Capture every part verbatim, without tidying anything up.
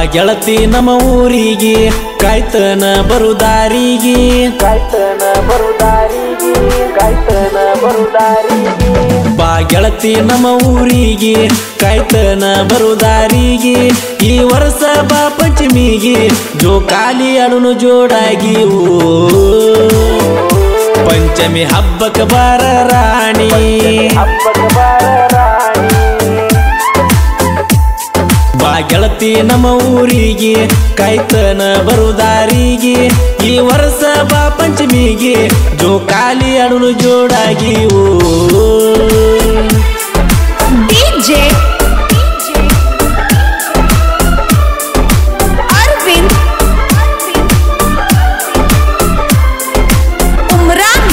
ಗೆಳತಿ ನಮ್ಮ ಊರಿಗೆ ಕಾಯ್ತನ ಬರುದಾರಿಗೆ ಕಾಯ್ತನ ಬರುದಾರಿಗೆ ಕಾಯ್ತನ ಬರುದಾರಿಗೆ ಬಾ ಗೆಳತಿ ನಮ್ಮ ಊರಿಗೆ ಕಾಯ್ತನ ಬರುದಾರಿಗೆ ಈ ವರ್ಷ ಬಾ ಪಂಚಮಿಗೆ ಜೋಕಾಲಿ ಅಡುನು ಜೋಡಾಗಿ ಓ ಪಂಚಮಿ ಹಬ್ಬಕ್ಕೆ ಬಾರ ರಾಣಿ ಹಬ್ಬಕ್ಕೆ ಬಾರ ರಾಣಿ ಬಾ ಗೆಳತಿ ನಮ್ಮ ಊರಿಗೆ ಕಾಯ್ತನ ಬರುದಾರಿಗೆ ಈ ವರ್ಷ ಬಾ ಪಂಚಮಿಗೆ ಜೋಕಾಲಿ ಅಡುನು ಜೋಡಾಗಿ ಓ ಡಿಜೆ ಅರವಿಂದ್ ಉಮ್ರಾನ್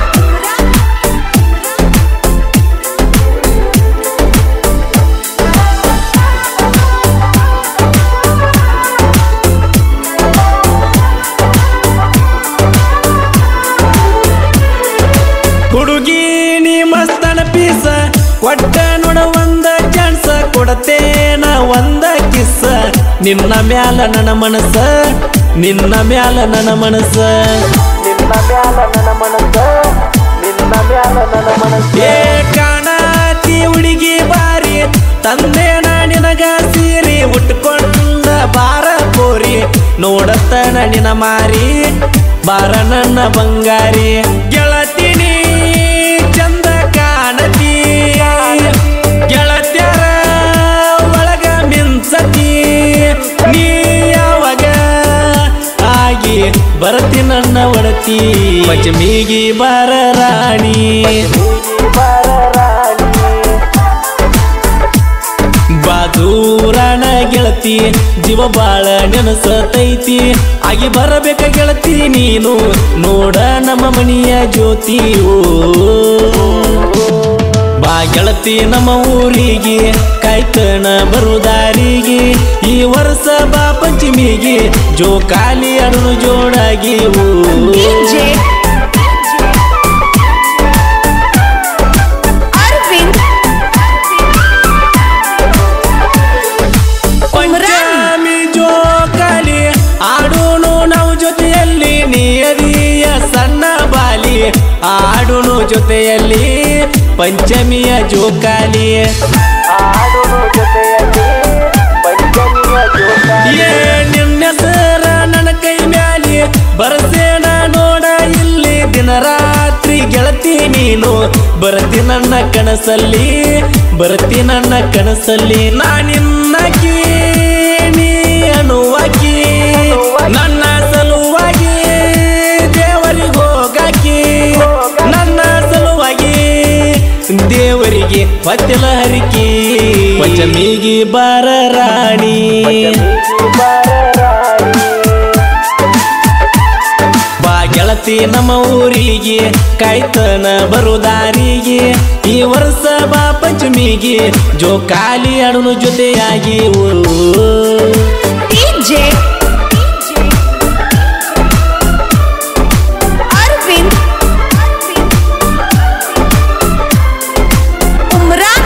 ಹುಡುಗಿ ನೀ ಮಸ್ತನ ಪೀಸ ಕೊಟ್ಟ ನೋಡ ಒಂದ ಚಾನ್ಸ ಕೊಡತೇನ ಒಂದ ಕಿಸ್ಸ ನಿನ್ನ ಮ್ಯಾಲ ನನ್ನ ಮನಸ್ಸ ನಿನ್ನ ಮ್ಯಾಲ ನನ್ನ ಮನಸ್ಸ ನಿನ್ನ ಮ್ಯಾಲ ನನ್ನ ಮನಸ್ಸ ನಿನ್ನ ಮ್ಯಾಲ ನನ್ನ ಮನಸ್ಸ ಏ ಕಾಣಾತಿ ಹುಡುಗಿ ಬಾರಿ ತಂದೇನ ನಿನಗ ಸೀರಿ ಉಟ್ಕೊಂಡ ಬಾರ ಕೋರಿ ನೋಡತ್ತನ ನಿನ ಮಾರಿ ಬಾರ ನನ್ನ ಬಂಗಾರಿ ಗೆಳತಿನಿ ಚಂದ ಕಾಣತಿ ಗೆಳತ್ಯರ ಒಳಗ ಮಿಂಚತಿ ನೀ ಯಾವಾಗ ಆಗಿ ಬರತಿ ನನ್ನ ಒಡತಿ ಪಂಚಮಿಗಿ ಬಾರ ರಾಣಿ ಬಾರ ರಾಣಿ ಬಾದೂರನ ಗೆಳತಿ ಜೀವ ಬಾಳ ನೆನಸತೈತಿ ಆಗಿ ಬರಬೇಕ ಗೆಳತಿ ನೀನು ನೋಡ ನಮ್ಮ ಮನಿಯ ಜ್ಯೋತಿ ಓ ಬಾ ಗೆಳತಿ ನಮ್ಮ ಊರಿಗೆ ಕಾಯ್ತನ ಬರುದಾರಿಗೆ ಈ ವರ್ಷ ಬಾ ಪಂಚಮಿಗೆ ಜೋಕಾಲಿ ಅಡುನು ಜೋಡಾಗಿ ಓ ಡಿಜೆ ಅರವಿಂದ್ ಪಂಚಮಿ ಜೋಕಾಲಿ ಆಡುನು ನಾವು ಜೊತೆಯಲ್ಲಿ ನೀಯದಿಯ ಸಣ್ಣ ಬಾಲಿ ಆಡುನು ಜೊತೆಯಲ್ಲಿ ಪಂಚಮಿಯ ಜೋಕಾಲಿ ಆಡುನು ಜೊತೆಯಲ್ಲಿ ಪಂಚಮಿಯ ಜೋಕಾಲಿ ಏ ನಿನ್ನೆಸರ ನನ್ನ ಕೈ ಮ್ಯಾಲಿ ಬರಸೇನ ನೋಡ ಇಲ್ಲಿ ದಿನ ರಾತ್ರಿ ಗೆಳತಿ ನೀನು ಬರತಿ ನನ್ನ ಕನಸಲ್ಲಿ ಬರತಿ ನನ್ನ ಕನಸಲ್ಲಿ ನಾನಿನ್ನಕಿ ನೀ ಅನುವಾಕಿ ನನ್ನ ಸಲುವಾಗಿ ದೇವರಿಗೆ ಹೋಗಾಕಿ ನನ್ನ ಸಲುವಾಗಿ ದೇವರಿಗೆ ಹೊತ್ತಲ ಹರಿಕಿ ಪಂಚಮಿಗಿ ಬಾರ ರಾಣಿ ಬಾರ ರಾಣಿ ಬಾ ಗೆಳತಿ ನಮ್ಮ ಊರಿಗೆ ಕಾಯ್ತನ ಬರುದಾರಿಗೆ ಈ ವರ್ಷ ಬಾ ಪಂಚಮಿಗೆ ಜೋಕಾಲಿ ಅಡುನು ಜೊತೆಯಾಗಿ ಓ ಡಿಜೆ ಅರವಿಂದ್ ಉಮ್ರಾನ್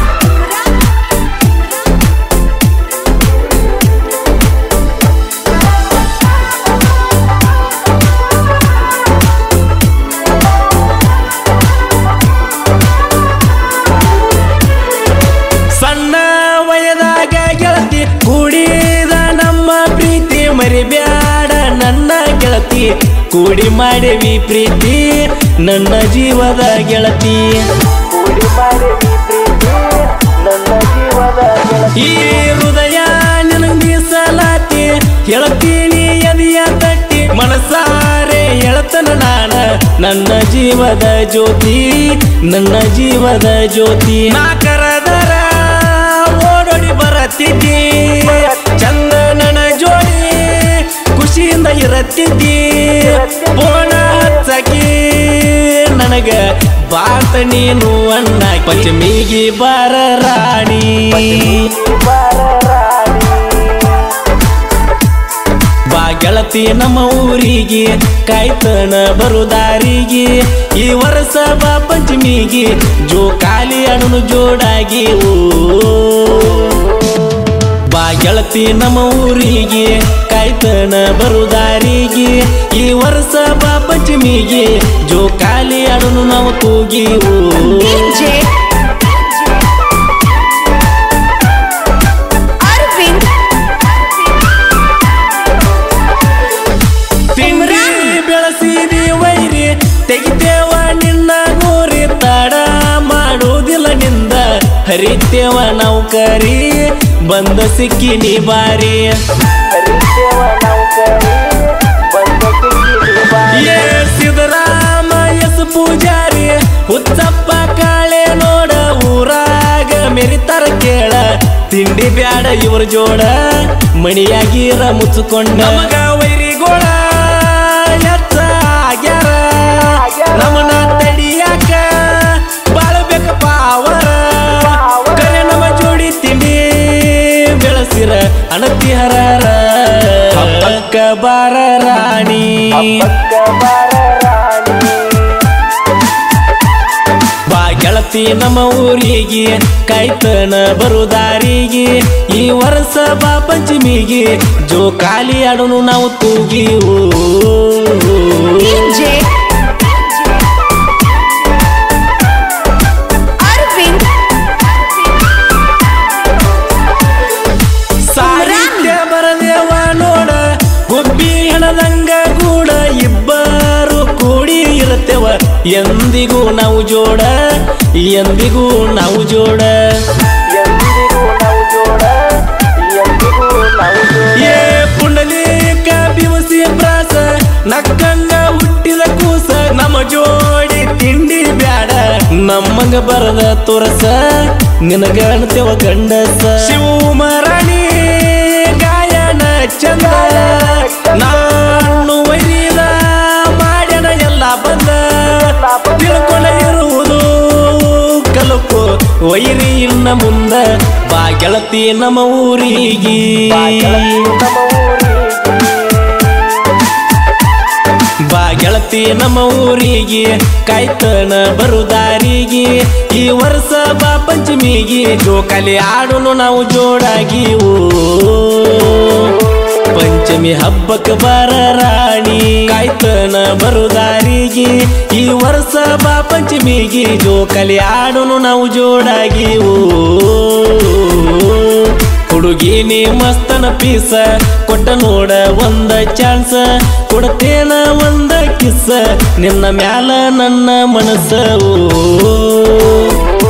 ಸಣ್ಣ ವಯದಾಗ ಗೆಳತಿ ಕೂಡಿದ ನಮ್ಮ ಪ್ರೀತಿ ಮರಿಬ್ಯಾಡ ನನ್ನ ಗೆಳತಿ ಕೂಡಿ ಮಾಡೇವಿ ಪ್ರೀತಿ ನನ್ನ ಜೀವದ ಗೆಳತಿ ಕೂಡಿ ಮಾಡಿವಿ ಪ್ರೀತಿ ನನ್ನ ಜೀವದ ಗೆಳತಿ ಈ ಹೃದಯ ನಿನಗೆ ಮೀಸಲಾತಿ ಹೇಳ್ತೀನಿ ಎದೆಯ ತಟ್ಟಿ ಮನಸಾರೆ ಹೇಳ್ತನ ನಾನ ನನ್ನ ಜೀವದ ಜ್ಯೋತಿ ನನ್ನ ಜೀವದ ಜ್ಯೋತಿ ನಾ ಕರದರ ಓಡೋಡಿ ಬರತ್ತಿದ್ದಿ ಚಂದ ನನ್ನ ಜೋಡಿ ಖುಷಿಯಿಂದ ಇರತ್ತಿದ್ದಿ ಪೋಣ ಹಚ್ಚಕಿ ನನಗ ಬಾತ ನೀನು ಅಣ್ಣ ಪಂಚಮಿಗಿ ಬಾರ ರಾಣಿ ಬಾರ ರಾಣಿ ಬಾ ಗೆಳತಿ ನಮ್ಮ ಊರಿಗೆ ಕಾಯ್ತನ ಬರುದಾರಿಗೆ ಈ ವರ್ಷ ಬಾ ಪಂಚಮಿಗೆ ಜೋಕಾಲಿ ಅಡುನು ಜೋಡಾಗಿ ಓ ಬಾ ಗೆಳತಿ ನಮ್ಮ ಊರಿಗೆ ಕಾಯ್ತನ ಬರುದಾರಿಗೆ ಈ ವರ್ಷ ಬಾ ಪಂಚಮಿಗೆ ಜೋಕಾಲಿ ಆಡೋನು ನಾವು ತೂಗಿ ಡಿಜೆ ಅರವಿಂದ್ ತಿಂಡಿ ಬೆಳಸಿದಿ ವೈರಿ ತೆಗಿತೇವ ನಿನ್ನ ಗೋರಿ ತಡ ಮಾಡುವುದಿಲ್ಲ ನಿಂದ ಹರಿತೇವ ನಾವು ಕರಿ ಬಂದ ಸಿಕ್ಕಿ ನೀ ಬಾರಿ ಹರಿದೇವ ನೌಕರಿ ಬಂದ ಸಿಕ್ಕಿದಿ ಬಾರಿ. ಏ ಸಿದ್ದರಾಮ ಎಸ್ ಪೂಜಾರಿ ಹುಚ್ಚಪ್ಪ ಕಾಳೆ ನೋಡ ಊರಾಗ ಮೆರಿತಾರ ಕೇಳ ತಿಂಡಿ ಬ್ಯಾಡ ಇವ್ರ ಜೋಡ ಮಣಿಯಾಗಿರ ಮುಚ್ಚಿಕೊಂಡ ನಮಗ ವೈರಿಗೋಳ ಎತ್ತ ಆಗ್ಯಾರ ನಮನ ತಡಿಯಾಕ ಬಾಳಬೇಕ ಪಾವರ ಕರೆ ನಮ್ಮ ಜೋಡಿ ತಿಂಡಿ ಬೆಳಸಿರ ಅಣತಿ ಹರರ ಹಬ್ಬಕ್ಕ ಬಾರ ರಾಣಿ ಹಬ್ಬಕ್ಕ ಬಾರ ರಾಣಿ. ಬಾ ಗೆಳತಿ ನಮ್ಮ ಊರಿಗೆ ಕಾಯ್ತನ ಬರುದಾರಿಗೆ ಈ ವರ್ಷ ಬಾ ಪಂಚಮಿಗೆ ಜೋಕಾಲಿ ಆಡೋನು ನಾವು ತೂಗಿ ಡಿಜೆ ಅರವಿಂದ್ ಸಾಹಿತ್ಯ ಬರದೇವ ನೋಡ ಗುಬ್ಬಿ ಹೆಣದಂಗ ಗೂಡ ಇಬ್ಬರು ಕೂಡಿ ಇರುತ್ತೇವ ಎಂದಿಗೂ ನಾವು ಜೋಡ ಎಂದಿಗೂ ನಾವು ಜೋಡ ಎಂದಿಗೂ ನಾವು ಜೋಡ ಎಂದಿಗೂ ನಾವು ಜೋಡ. ಏ ಪುಂಡಲೀಕ ಬಿವಸಿ ಪ್ರಾಸ ನಕ್ಕಂಗ ಹುಟ್ಟಿದ ಕೂಸ ನಮ್ಮ ಜೋಡಿ ತಿಂಡಿ ಬ್ಯಾಡ ನಮ್ಮಂಗ ಬರದ ತೋರಸ ನಿನಗ ಅಣ್ತೇವ ಗಂಡಸ ಶಿವಮರಣಿ ಗಾಯನ ಚಂದ ನಾನು ವೈರಿದ ಮಾಡ್ಯನ ಎಲ್ಲ ಬಂದ ತಿಳ್ಕೊಂಡ ಇರುವುದು ಕಲಕು ವೈರಿ ಇನ್ನ ಮುಂದ ಬಾ ಗೆಳತಿ ನಮ್ಮ ಊರಿಗೆ ನಮ್ಮ ಊರಿಗೆ ಬಾ ಗೆಳತಿ ನಮ್ಮ ಊರಿಗೆ ಕಾಯ್ತನ ಬರುದಾರಿಗೆ ಈ ವರ್ಷ ಬಾ ಪಂಚಮಿಗೆ ಜೋಕಾಲಿ ಆಡೋನು ನಾವು ಜೋಡಾಗಿ ಓ ಪಂಚಮಿ ಹಬ್ಬಕ್ಕ ಬಾರ ರಾಣಿ ಕಾಯ್ತನ ಬರುದಾರಿಗೆ ಈ ವರ್ಷ ಬಾ ಪಂಚಮಿಗೆ ಜೋಕಾಲಿ ಆಡೋನು ನಾವು ಜೋಡಾಗಿ ಓ ಹುಡುಗಿನಿ ಮಸ್ತನ ಪೀಸ ಕೊಟ್ಟ ನೋಡ ಒಂದ ಚಾನ್ಸ ಕೊಡ್ತೇನ ಒಂದ ಕಿಸ್ಸ ನಿನ್ನ ಮ್ಯಾಲ ನನ್ನ ಮನಸ್ಸ ಓ